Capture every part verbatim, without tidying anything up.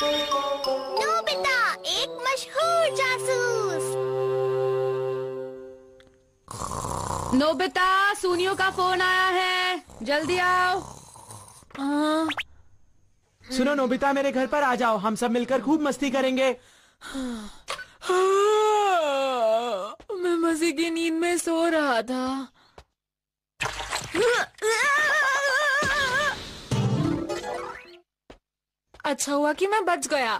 Nobita, एक मशहूर जासूस। नोबिता, सुनियो का फोन आया है, जल्दी आओ। आ... सुनो नोबिता, मेरे घर पर आ जाओ, हम सब मिलकर खूब मस्ती करेंगे। मैं मजे की नींद में सो रहा था। अच्छा हुआ कि मैं बच गया।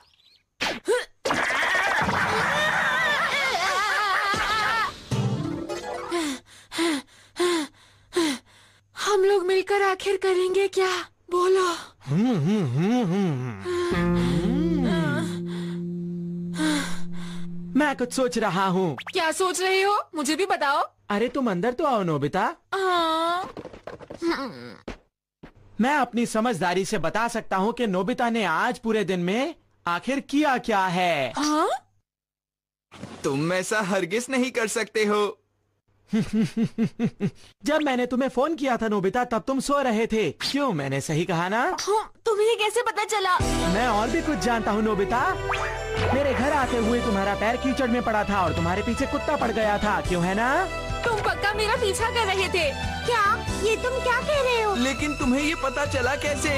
हम लोग मिलकर आखिर करेंगे क्या? बोलो। मैं कुछ सोच रहा हूँ। क्या सोच रही हो? मुझे भी बताओ। अरे तुम अंदर तो आओ नोबिता। मैं अपनी समझदारी से बता सकता हूँ कि नोबिता ने आज पूरे दिन में आखिर किया क्या है। हाँ? तुम ऐसा हरगिज नहीं कर सकते हो। जब मैंने तुम्हें फोन किया था नोबिता, तब तुम सो रहे थे। क्यों, मैंने सही कहा ना? हाँ, तुम्हें कैसे पता चला? मैं और भी कुछ जानता हूँ नोबिता। मेरे घर आते हुए तुम्हारा पैर कीचड़ में पड़ा था और तुम्हारे पीछे कुत्ता पड़ गया था, क्यों है ना? तुम पक्का मेरा पीछा कर रहे थे। क्या? ये तुम क्या कह रहे हो? लेकिन तुम्हें ये पता चला कैसे?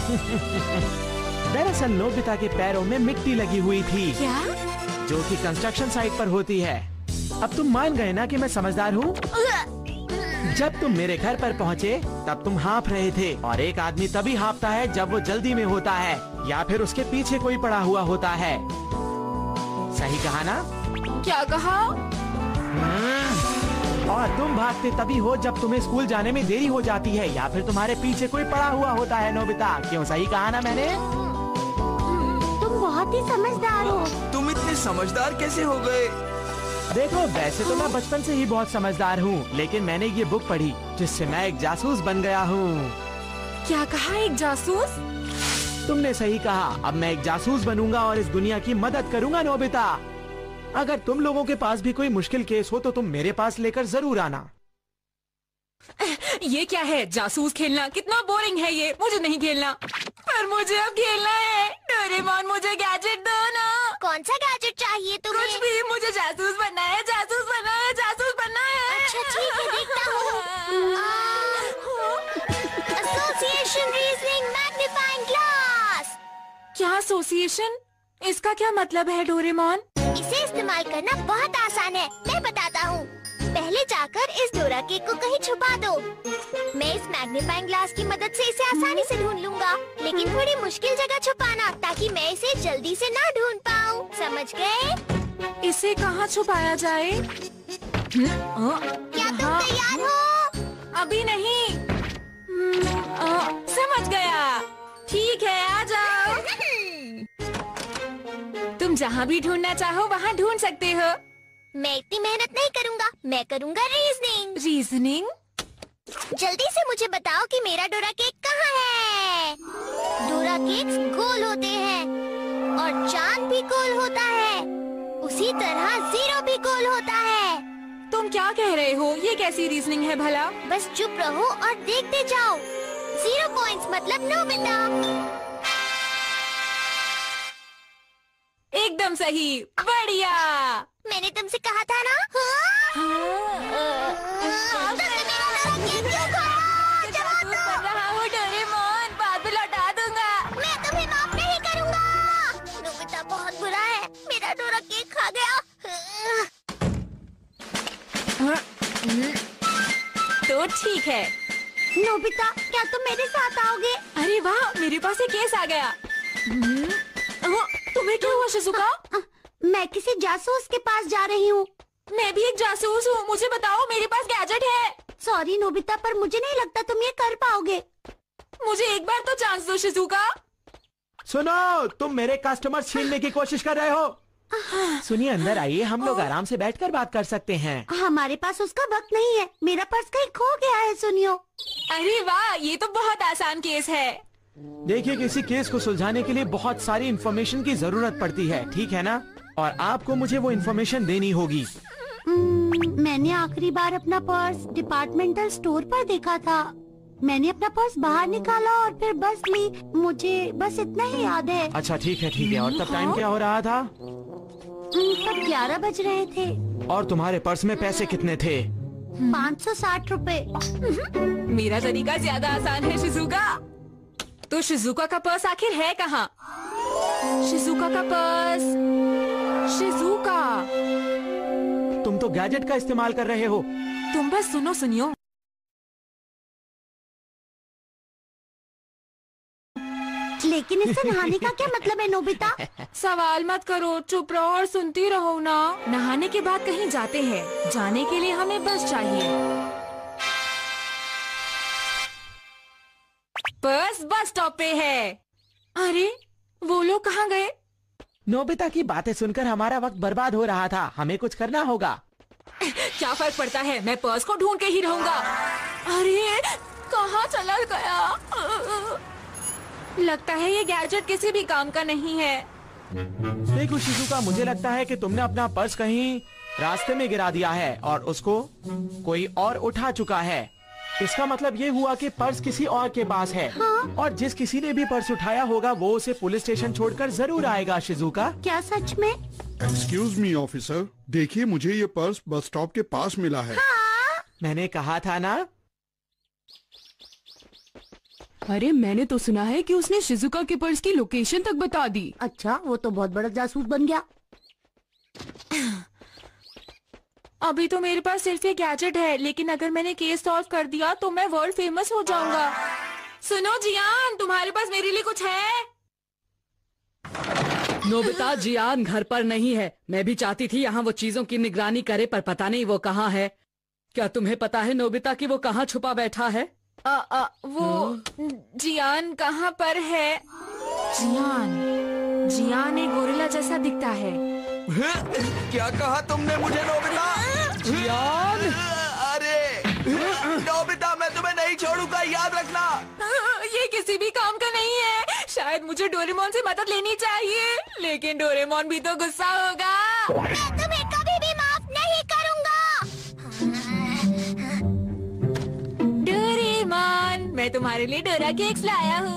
दरअसल नोबिता के पैरों में मिट्टी लगी हुई थी। क्या? जो कि कंस्ट्रक्शन साइट पर होती है। अब तुम मान गए ना कि मैं समझदार हूँ? जब तुम मेरे घर पर पहुँचे तब तुम हाँफ रहे थे, और एक आदमी तभी हाँफता है जब वो जल्दी में होता है या फिर उसके पीछे कोई पड़ा हुआ होता है। सही कहा ना? क्या कहा? और तुम भागते तभी हो जब तुम्हें स्कूल जाने में देरी हो जाती है या फिर तुम्हारे पीछे कोई पड़ा हुआ होता है नोबिता। क्यों, सही कहा ना मैंने? तुम बहुत ही समझदार हो। तुम इतने समझदार कैसे हो गए? देखो, वैसे तो मैं बचपन से ही बहुत समझदार हूँ, लेकिन मैंने ये बुक पढ़ी जिससे मैं एक जासूस बन गया हूँ। क्या कहा? एक जासूस? तुमने सही कहा। अब मैं एक जासूस बनूंगा और इस दुनिया की मदद करूंगा नोबिता। अगर तुम लोगों के पास भी कोई मुश्किल केस हो तो तुम मेरे पास लेकर जरूर आना। ये क्या है? जासूस खेलना कितना बोरिंग है ये। मुझे नहीं खेलना। पर मुझे अब खेलना है। डोरेमोन, मुझे गैजेट दो ना। कौन सा गैजेट चाहिए तुम्हें? कुछ भी, मुझे जासूस बनना है। जासूस बनना है। जासूस बनना है। अच्छा ठीक है, देखता हूँ। Association reasoning magnifying glass. क्या एसोसिएशन? इसका क्या मतलब है डोरेमोन? इसे इस्तेमाल करना बहुत आसान है, मैं बताता हूँ। पहले जाकर इस डोरा केक को कहीं छुपा दो। मैं इस मैग्नीफाइंग ग्लास की मदद से इसे आसानी से ढूंढ लूंगा, लेकिन थोड़ी मुश्किल जगह छुपाना ताकि मैं इसे जल्दी से ना ढूंढ पाऊँ। समझ गए? इसे कहाँ छुपाया जाए? क्या तुम तैयार हो? अभी नहीं। आ, समझ गया। ठीक है, आ जाओ। तुम जहाँ भी ढूंढना चाहो वहाँ ढूंढ सकते हो। मैं इतनी मेहनत नहीं करूँगा, मैं करूँगा रीजनिंग। रीजनिंग? जल्दी से मुझे बताओ कि मेरा डोरा केक कहाँ है? डोरा केक्स गोल होते हैं और चांद भी गोल होता है। उसी तरह जीरो भी गोल होता है। तुम क्या कह रहे हो? ये कैसी रीजनिंग है भला? बस चुप रहो और देखते जाओ। जीरो पॉइंट्स मतलब नोबिता। एकदम सही, बढ़िया। मैंने तुमसे कहा था ना। डोरेमोन, बाद में लौटा दूंगा। मैं तुम्हें माफ नहीं करूंगा। नोबिता बहुत बुरा है, मेरा डोरा केक खा गया। तो ठीक है। नोबिता, क्या तुम मेरे साथ आओगे? अरे वाह, मेरे पास एक केस आ गया। तुम्हें क्या हुआ शिजुका? मैं किसी जासूस के पास जा रही हूँ। मैं भी एक जासूस हूँ, मुझे बताओ, मेरे पास गैजेट है। सॉरी नोबिता, पर मुझे नहीं लगता तुम ये कर पाओगे। मुझे एक बार तो चांस दो शिजुका। सुनो, तुम मेरे कस्टमर छीनने की कोशिश कर रहे हो। सुनिए, अंदर आइए, हम लोग आराम से बैठकर बात कर सकते हैं। हमारे पास उसका वक्त नहीं है, मेरा पर्स कहीं खो गया है। सुनियो। अरे वाह, ये तो बहुत आसान केस है। देखिए, किसी केस को सुलझाने के लिए बहुत सारी इन्फॉर्मेशन की जरूरत पड़ती है, ठीक है ना? और आपको मुझे वो इन्फॉर्मेशन देनी होगी। मैंने आखिरी बार अपना पर्स डिपार्टमेंटल स्टोर पर देखा था। मैंने अपना पर्स बाहर निकाला और फिर बस ली। मुझे बस इतना ही याद है। अच्छा ठीक है ठीक है। और तब टाइम क्या हो रहा था? तब ग्यारह बज रहे थे। और तुम्हारे पर्स में पैसे कितने थे? पाँच सौ साठ रुपए। मेरा तरीका ज्यादा आसान है शिजुका। तो शिजुका का पर्स आखिर है कहाँ? शिजुका का पर्स। शिजुका, तुम तो गैजेट का इस्तेमाल कर रहे हो। तुम बस सुनो सुनियो। लेकिन इससे नहाने का क्या मतलब है नोबिता? सवाल मत करो, चुप रहो और सुनती रहो ना। नहाने के बाद कहीं जाते हैं, जाने के लिए हमें बस चाहिए। पर्स बस स्टॉप पे है। अरे वो लोग कहाँ गए? नोबिता की बातें सुनकर हमारा वक्त बर्बाद हो रहा था। हमें कुछ करना होगा। क्या फर्क पड़ता है, मैं पर्स को ढूंढ के ही रहूंगा। अरे कहाँ चला गया? लगता है ये गैजेट किसी भी काम का नहीं है। देखो शिजुका, मुझे लगता है कि तुमने अपना पर्स कहीं रास्ते में गिरा दिया है और उसको कोई और उठा चुका है। इसका मतलब ये हुआ कि पर्स किसी और के पास है। हाँ? और जिस किसी ने भी पर्स उठाया होगा वो उसे पुलिस स्टेशन छोड़कर जरूर आएगा। शिजुका, क्या सच में? एक्सक्यूज मी ऑफिसर, देखिए मुझे ये पर्स बस स्टॉप के पास मिला है। हाँ? मैंने कहा था ना। अरे मैंने तो सुना है कि उसने शिजुका के पर्स की लोकेशन तक बता दी। अच्छा, वो तो बहुत बड़ा जासूस बन गया। अभी तो मेरे पास सिर्फ ये गैजेट है, लेकिन अगर मैंने केस सॉल्व कर दिया तो मैं वर्ल्ड फेमस हो जाऊंगा। सुनो जियान, तुम्हारे पास मेरे लिए कुछ है? नोबिता, जियान घर पर नहीं है। मैं भी चाहती थी यहाँ वो चीजों की निगरानी करे, पर पता नहीं वो कहाँ है। क्या तुम्हें पता है नोबिता कि वो कहाँ छुपा बैठा है? आ, आ, वो जियान कहाँ पर है? जियान, जियान एक गोरिल्ला जैसा दिखता है। क्या कहा तुमने मुझे नोबिता? जियान! अरे नोबिता, मैं तुम्हें नहीं छोड़ूंगा, याद रखना। ये किसी भी काम का नहीं है। शायद मुझे डोरेमोन से मदद लेनी चाहिए, लेकिन डोरेमोन भी तो गुस्सा होगा। मैं तुम्हें कभी भी माफ नहीं करूंगा। डोरेमोन, मैं तुम्हारे लिए डोरा केक्स लाया हूँ।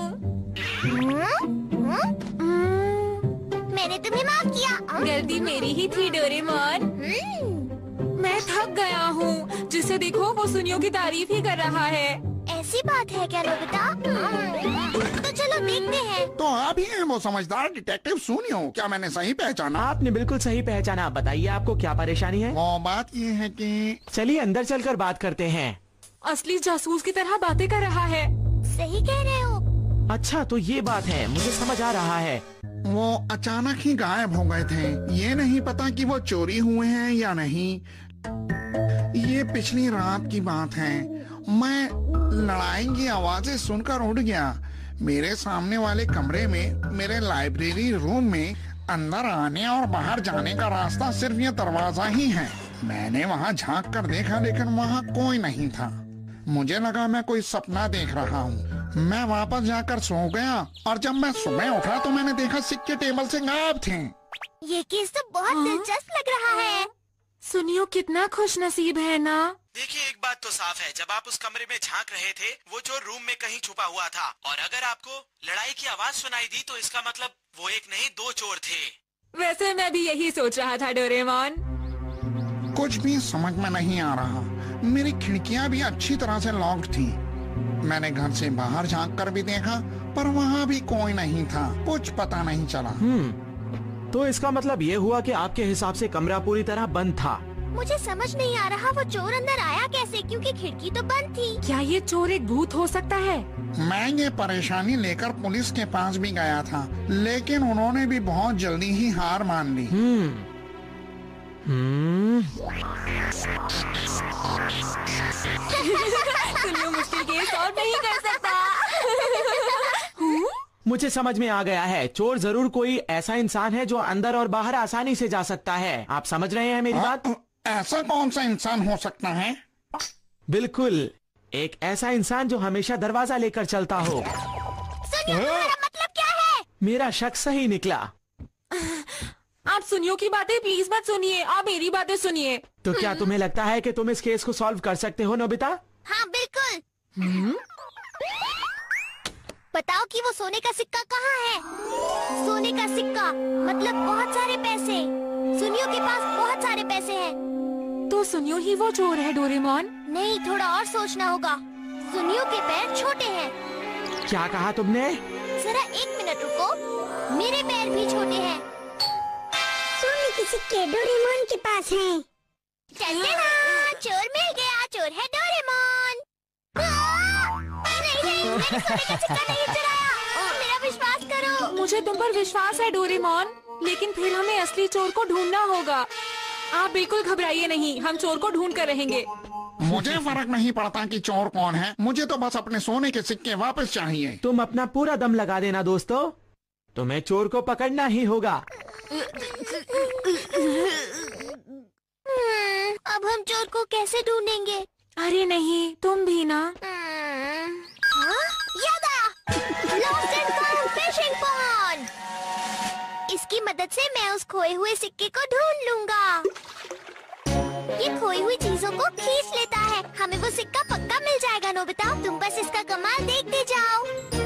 मैंने तुम्हें माफ किया। गलती मेरी ही थी डोरेमोन। मैं थक गया हूँ। जिसे देखो वो सुनियो की तारीफ ही कर रहा है। ऐसी बात है क्या नोबिता? तो चलो देखते हैं। तो आप ही हैं वो समझदार डिटेक्टिव सुनियो। क्या मैंने सही पहचाना? आपने बिल्कुल सही पहचाना। बताइए आपको क्या परेशानी है? वो बात ये है कि चलिए अंदर चलकर बात करते हैं। असली जासूस की तरह बातें कर रहा है। सही कह रहे हो। अच्छा तो ये बात है, मुझे समझ आ रहा है। वो अचानक ही गायब हो गए थे। ये नहीं पता कि वो चोरी हुए हैं या नहीं। ये पिछली रात की बात है। मैं लड़ाई की आवाजें सुनकर उठ गया। मेरे सामने वाले कमरे में, मेरे लाइब्रेरी रूम में अंदर आने और बाहर जाने का रास्ता सिर्फ ये दरवाजा ही है। मैंने वहाँ झांक कर देखा, लेकिन वहाँ कोई नहीं था। मुझे लगा मैं कोई सपना देख रहा हूँ। मैं वापस जाकर सो गया और जब मैं सुबह उठा तो मैंने देखा सिक्के टेबल से गायब थे। ये केस तो बहुत दिलचस्प लग रहा है। सुनियो कितना खुश नसीब है ना। देखिए एक बात तो साफ है, जब आप उस कमरे में झांक रहे थे वो जो रूम में कहीं छुपा हुआ था, और अगर आपको लड़ाई की आवाज सुनाई दी तो इसका मतलब वो एक नहीं दो चोर थे। वैसे मैं भी यही सोच रहा था डोरेमोन। कुछ भी समझ में नहीं आ रहा। मेरी खिड़कियां भी अच्छी तरह से लॉक्ड थी। मैंने घर से बाहर झांक कर भी देखा, पर वहाँ भी कोई नहीं था। कुछ पता नहीं चला। हम्म तो इसका मतलब ये हुआ कि आपके हिसाब से कमरा पूरी तरह बंद था। मुझे समझ नहीं आ रहा वो चोर अंदर आया कैसे, क्योंकि खिड़की तो बंद थी। क्या ये चोर एक भूत हो सकता है? मैं ये परेशानी लेकर पुलिस के पास भी गया था, लेकिन उन्होंने भी बहुत जल्दी ही हार मान ली। हम्म हम्म सुनियो मुश्किल केस और नहीं कर सकता। मुझे समझ में आ गया है। चोर जरूर कोई ऐसा इंसान है जो अंदर और बाहर आसानी से जा सकता है। आप समझ रहे हैं मेरी बात? ऐसा कौन सा इंसान हो सकता है? बिल्कुल, एक ऐसा इंसान जो हमेशा दरवाजा लेकर चलता हो। सुनिए, तुम्हारा मतलब क्या है? मेरा शक सही निकला। आप सुनियो की बातें प्लीज मत सुनिए, आप मेरी बातें सुनिए। तो क्या तुम्हें लगता है कि तुम इस केस को सॉल्व कर सकते हो नोबिता? हाँ बिल्कुल। बताओ कि वो सोने का सिक्का कहाँ है? सोने का सिक्का मतलब बहुत सारे पैसे। सुनियो के पास बहुत सारे पैसे हैं। तो सुनियो ही वो चोर है डोरेमोन। नहीं, थोड़ा और सोचना होगा। सुनियो के पैर छोटे हैं। क्या कहा तुमने? जरा एक मिनट रुको, मेरे पैर भी छोटे हैं। सोने के सिक्के डोरेमोन के पास हैं। चलते ना, चोर मिल गया, चोर है डोरेमोन। नहीं नहीं, मैंने सोने का सिक्का नहीं चुराया। मेरा विश्वास करो। मुझे तुम पर विश्वास है डोरेमोन, लेकिन फिर हमें असली चोर को ढूंढना होगा। आप बिल्कुल घबराइए नहीं, हम चोर को ढूंढ कर रहेंगे। मुझे फर्क नहीं पड़ता कि चोर कौन है, मुझे तो बस अपने सोने के सिक्के वापस चाहिए। तुम अपना पूरा दम लगा देना दोस्तों, तुम्हें चोर को पकड़ना ही होगा। अब हम चोर को कैसे ढूंढेंगे? अरे नहीं, तुम भी ना। हाँ? याद आया, lost and found fishing pond. इसकी मदद से मैं उस खोए हुए सिक्के को ढूंढ लूंगा। ये खोई हुई चीजों को खींच लेता है, हमें वो सिक्का पक्का मिल जाएगा। नोबिता, तुम बस इसका कमाल देखते जाओ।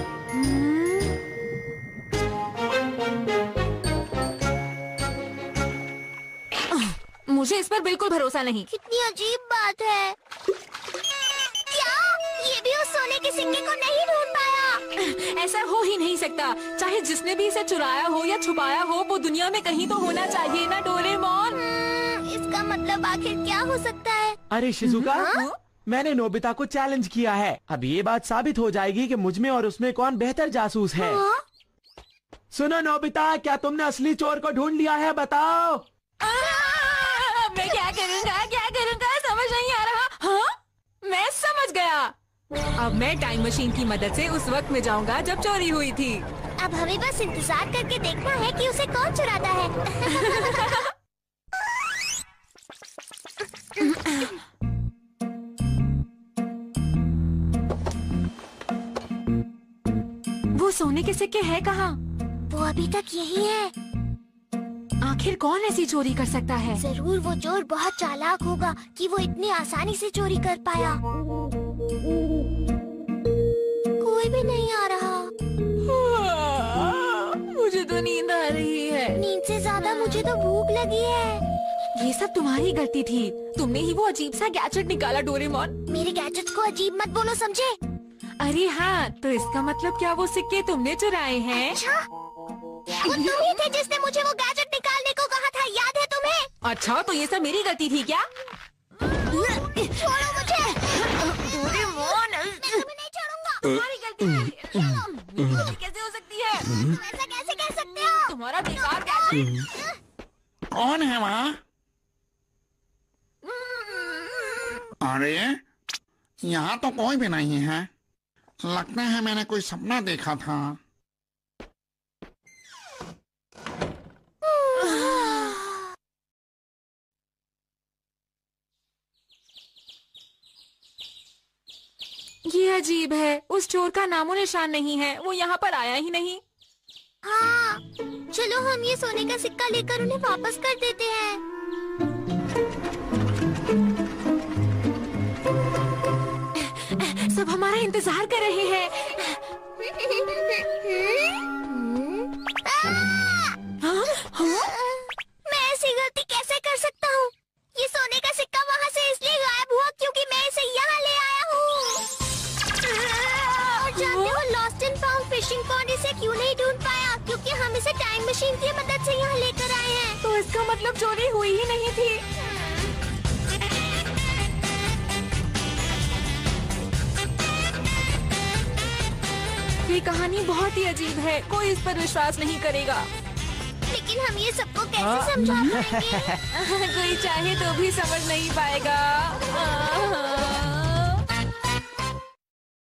मुझे इस पर बिल्कुल भरोसा नहीं। कितनी अजीब बात है। क्या ये भी उस सोने के सिक्के को नहीं ढूंढ पाया? ऐसा हो ही नहीं सकता। चाहे जिसने भी इसे चुराया हो या छुपाया हो, वो दुनिया में कहीं तो होना चाहिए ना डोरेमोन। इसका मतलब आखिर क्या हो सकता है? अरे शिजुका, हाँ? मैंने नोबिता को चैलेंज किया है। अब ये बात साबित हो जाएगी कि मुझमें और उसमें कौन बेहतर जासूस है। हाँ? सुनो नोबिता, क्या तुमने असली चोर को ढूंढ लिया है? बताओ। आ, मैं क्या करूँगा क्या करूँगा समझ नहीं आ रहा। हाँ, मैं समझ गया। अब मैं टाइम मशीन की मदद से उस वक्त में जाऊंगा जब चोरी हुई थी। अब हमें बस इंतजार करके देखना है कि उसे कौन चुराता है। वो सोने के सिक्के है कहाँ? वो अभी तक यही है। आखिर कौन ऐसी चोरी कर सकता है? जरूर वो चोर बहुत चालाक होगा कि वो इतनी आसानी से चोरी कर पाया। कोई भी नहीं आ रहा। मुझे तो नींद आ रही है। नींद से ज्यादा मुझे तो भूख लगी है। ये सब तुम्हारी गलती थी। तुमने ही वो अजीब सा गैजेट निकाला डोरेमोन। मेरे गैजेट्स को अजीब मत बोलो, समझे? अरे हाँ, तो इसका मतलब क्या वो सिक्के तुमने चुराए हैं? अच्छा, वो तुम ही थे जिसने मुझे वो गैजेट निकालने को कहा था, याद है तुम्हें? अच्छा, तो ये सब मेरी गलती थी क्या? छोड़ो मुझे। डोरेमोन, मैं तुम्हें नहीं छोड़ूंगा। तुम्हारी गलती है। ये कैसे हो सकती है? तुम ऐसा कैसे कह सकते हो? तुम्हारा बेकार गैजेट। कौन है वहाँ? अरे यहाँ तो कोई भी नहीं है। लगता है मैंने कोई सपना देखा था। ये अजीब है, उस चोर का नामो निशान नहीं है। वो यहाँ पर आया ही नहीं। हाँ, चलो हम ये सोने का सिक्का लेकर उन्हें वापस कर देते हैं। सब हमारा इंतजार कर रहे हैं। हाँ? हाँ? मैं ऐसी गलती कैसे कर सकता हूँ? ये सोने का सिक्का वहाँ से इसलिए गायब हुआ क्योंकि मैं इसे यहाँ ले आया हूँ। और जानते हो lost and found fishing pond इसे क्यों नहीं ढूंढ पाया? क्योंकि हम इसे टाइम मशीन की मदद से यहाँ लेकर आए हैं। तो इसका मतलब चोरी हुई ही नहीं थी। ये कहानी बहुत ही अजीब है। कोई इस पर विश्वास नहीं करेगा। लेकिन हम ये सबको कैसे समझा पाएंगे? कोई चाहे तो भी समझ नहीं पाएगा।